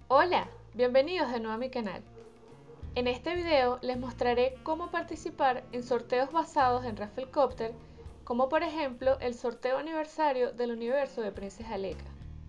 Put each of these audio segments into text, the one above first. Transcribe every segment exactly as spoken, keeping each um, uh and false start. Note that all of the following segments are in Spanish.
Hola, bienvenidos de nuevo a mi canal. En este video les mostraré cómo participar en sorteos basados en Rafflecopter, como por ejemplo el sorteo aniversario del universo de Princesa Leia.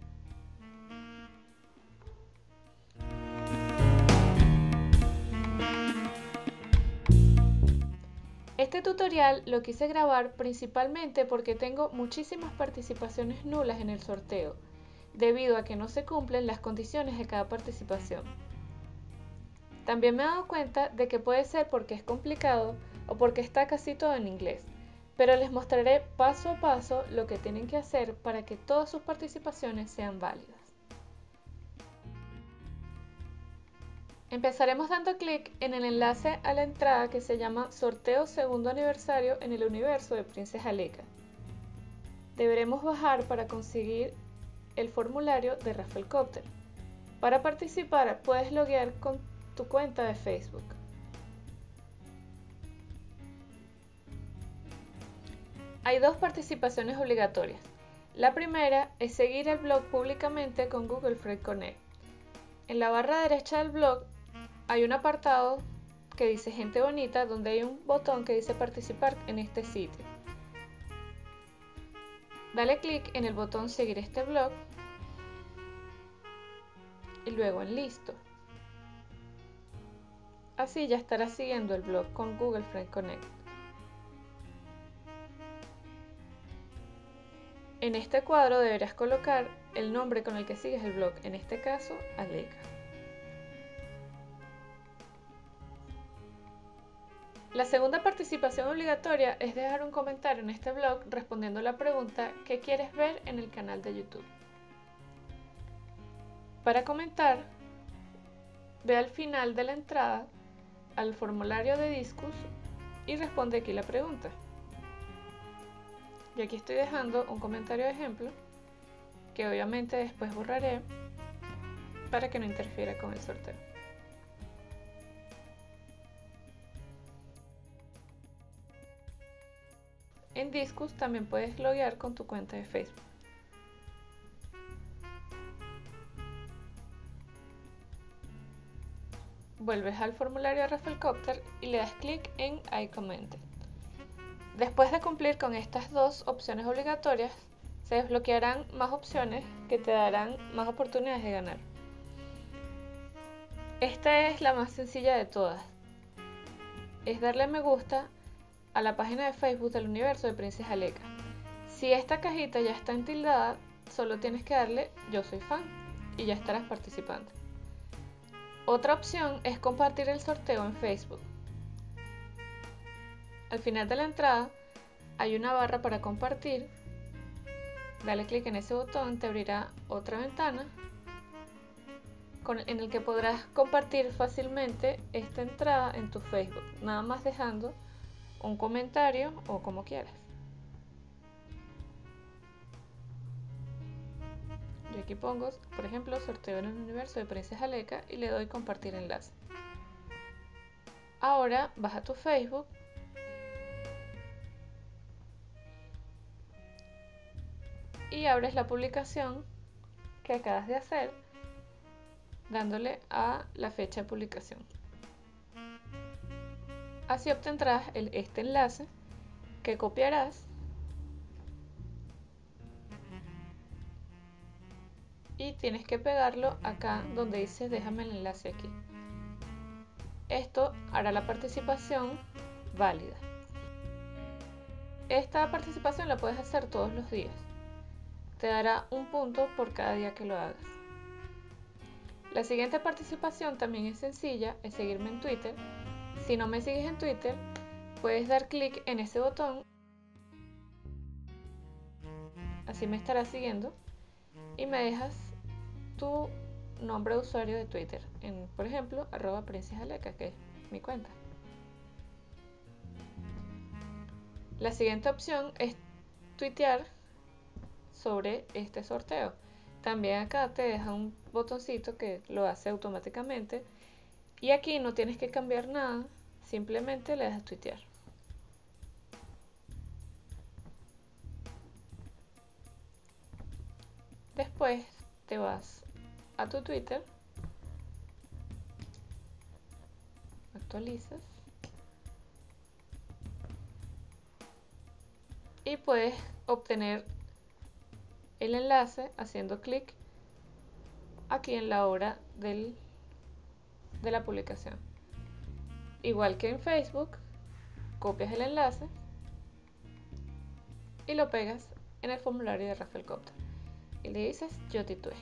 Este tutorial lo quise grabar principalmente porque tengo muchísimas participaciones nulas en el sorteo, debido a que no se cumplen las condiciones de cada participación. También me he dado cuenta de que puede ser porque es complicado o porque está casi todo en inglés, pero les mostraré paso a paso lo que tienen que hacer para que todas sus participaciones sean válidas. Empezaremos dando clic en el enlace a la entrada que se llama Sorteo Segundo Aniversario en el Universo de Princesa Leia. Deberemos bajar para conseguir el formulario de Rafflecopter. Para participar puedes loguear con tu cuenta de Facebook. Hay dos participaciones obligatorias. La primera es seguir el blog públicamente con Google Friend Connect. En la barra derecha del blog hay un apartado que dice Gente Bonita, donde hay un botón que dice participar en este sitio. Dale clic en el botón Seguir este blog y luego en Listo. Así ya estarás siguiendo el blog con Google Friend Connect. En este cuadro deberás colocar el nombre con el que sigues el blog, en este caso, Aleca. La segunda participación obligatoria es dejar un comentario en este blog respondiendo la pregunta ¿qué quieres ver en el canal de YouTube? Para comentar, ve al final de la entrada al formulario de Disqus y responde aquí la pregunta. Y aquí estoy dejando un comentario de ejemplo que obviamente después borraré para que no interfiera con el sorteo. En Disqus también puedes loguear con tu cuenta de Facebook. Vuelves al formulario de Rafflecopter y le das clic en I commented. Después de cumplir con estas dos opciones obligatorias, se desbloquearán más opciones que te darán más oportunidades de ganar. Esta es la más sencilla de todas. Es darle me gusta a la página de Facebook del universo de Princesa Leia. Si esta cajita ya está entildada, solo tienes que darle yo soy fan y ya estarás participando. Otra opción es compartir el sorteo en Facebook. Al final de la entrada hay una barra para compartir. Dale clic en ese botón, te abrirá otra ventana con, en el que podrás compartir fácilmente esta entrada en tu Facebook, nada más dejando un comentario o como quieras. Yo aquí pongo, por ejemplo, sorteo en el universo de Princesa Leia y le doy compartir enlace. Ahora vas a tu Facebook y abres la publicación que acabas de hacer dándole a la fecha de publicación. Así obtendrás el, este enlace que copiarás y tienes que pegarlo acá donde dice déjame el enlace aquí. Esto hará la participación válida. Esta participación la puedes hacer todos los días. Te dará un punto por cada día que lo hagas. La siguiente participación también es sencilla, es seguirme en Twitter. Si no me sigues en Twitter, puedes dar clic en ese botón. Así me estarás siguiendo y me dejas tu nombre de usuario de Twitter, en, por ejemplo, arroba princesaleca, que es mi cuenta. La siguiente opción es tuitear sobre este sorteo. También acá te deja un botoncito que lo hace automáticamente y aquí no tienes que cambiar nada, simplemente le das tuitear. Después te vas a tu Twitter actualizas y puedes obtener el enlace haciendo clic aquí en la hora del, de la publicación. Igual que en Facebook, copias el enlace y lo pegas en el formulario de Rafael Copta y le dices yo titué.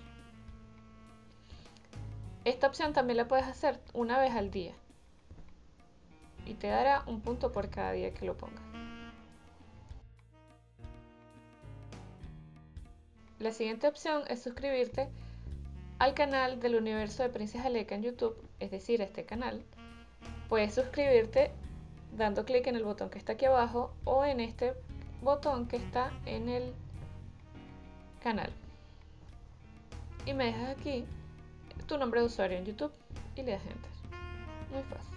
Esta opción también la puedes hacer una vez al día y te dará un punto por cada día que lo pongas. La siguiente opción es suscribirte al canal del Universo de Princess Aleca en YouTube, es decir, este canal. Puedes suscribirte dando clic en el botón que está aquí abajo o en este botón que está en el canal. Y me dejas aquí tu nombre de usuario en YouTube y le das enter. Muy fácil.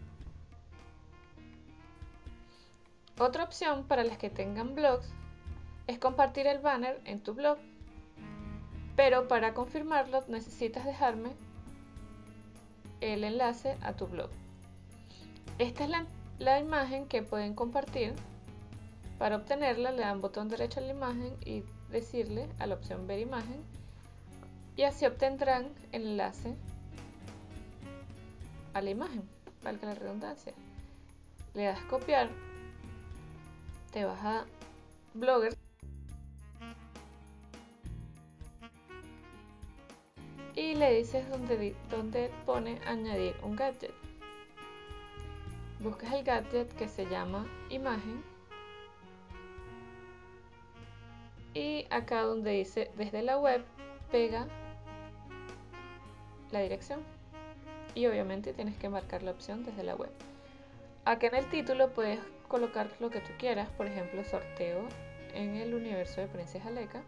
Otra opción para las que tengan blogs es compartir el banner en tu blog, pero para confirmarlo necesitas dejarme el enlace a tu blog. Esta es la, la imagen que pueden compartir. Para obtenerla le dan botón derecho a la imagen y decirle a la opción ver imagen y así obtendrán el enlace a la imagen, valga la redundancia. Le das copiar, te vas a Blogger y le dices donde, donde pone añadir un gadget. Buscas el gadget que se llama imagen y acá donde dice desde la web pega la dirección y obviamente tienes que marcar la opción desde la web. Acá en el título puedes colocar lo que tú quieras, por ejemplo sorteo en el universo de Princess Aleca.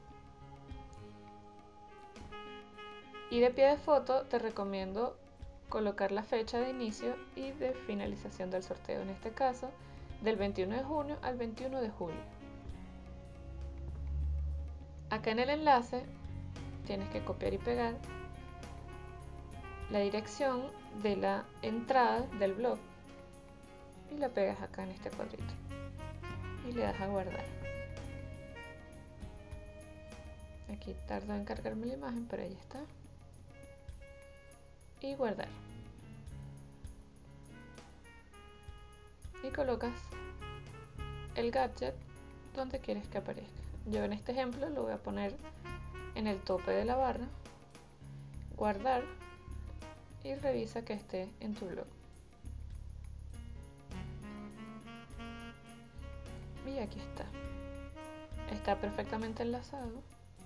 Y de pie de foto te recomiendo colocar la fecha de inicio y de finalización del sorteo, en este caso del veintiuno de junio al veintiuno de julio. Acá en el enlace tienes que copiar y pegar la dirección de la entrada del blog y la pegas acá en este cuadrito y le das a guardar. Aquí tarda en cargarme la imagen, pero ahí está. Y guardar. Y colocas el gadget donde quieres que aparezca. Yo en este ejemplo lo voy a poner en el tope de la barra. Guardar y revisa que esté en tu blog. Y aquí está. Está perfectamente enlazado.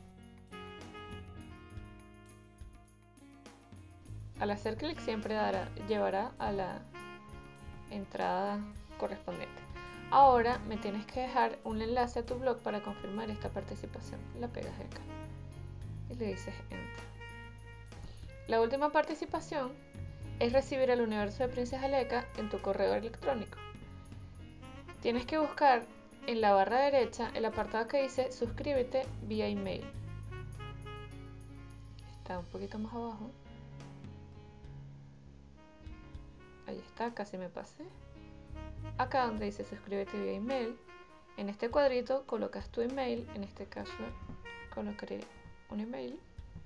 Al hacer clic siempre dará, llevará a la entrada correspondiente. Ahora me tienes que dejar un enlace a tu blog para confirmar esta participación. La pegas acá y le dices enter. La última participación es recibir el universo de Princess Aleca en tu correo electrónico. Tienes que buscar en la barra derecha el apartado que dice suscríbete vía email. Está un poquito más abajo. Ahí está, casi me pasé. Acá donde dice suscríbete vía email, en este cuadrito colocas tu email, en este caso colocaré un email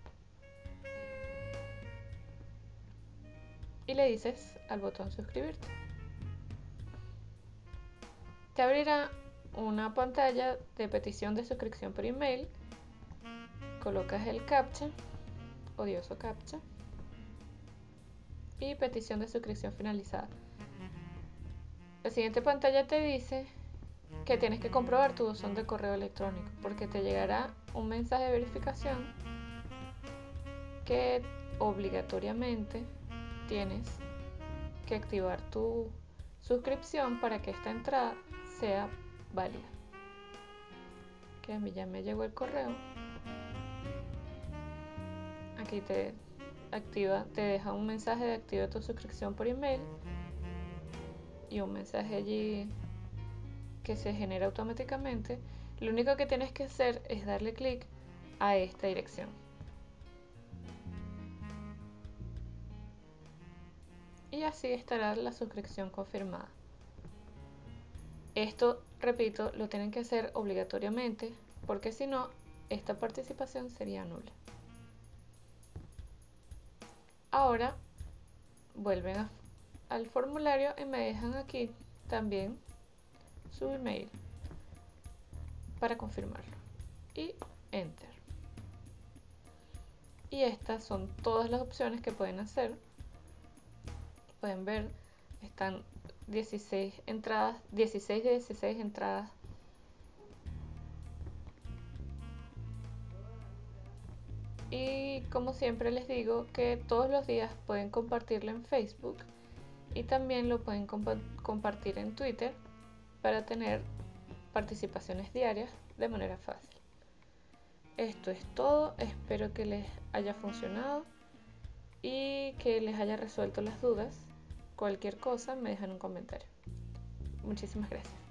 y le dices al botón suscribirte. Te abrirá una pantalla de petición de suscripción por email, colocas el captcha, odioso captcha, y petición de suscripción finalizada. La siguiente pantalla te dice que tienes que comprobar tu buzón de correo electrónico porque te llegará un mensaje de verificación que obligatoriamente tienes que activar tu suscripción para que esta entrada sea válida. Que a mí ya me llegó el correo. Aquí te activa, te deja un mensaje de activa tu suscripción por email y un mensaje allí que se genera automáticamente. Lo único que tienes que hacer es darle clic a esta dirección y así estará la suscripción confirmada. Esto, repito, lo tienen que hacer obligatoriamente porque si no, esta participación sería nula. Ahora vuelven a, al formulario y me dejan aquí también su email para confirmarlo y enter. Y estas son todas las opciones que pueden hacer. Pueden ver, están dieciséis entradas, dieciséis de dieciséis entradas. Y como siempre les digo que todos los días pueden compartirlo en Facebook y también lo pueden compa compartir en Twitter para tener participaciones diarias de manera fácil. Esto es todo, espero que les haya funcionado y que les haya resuelto las dudas. Cualquier cosa me dejan un comentario. Muchísimas gracias.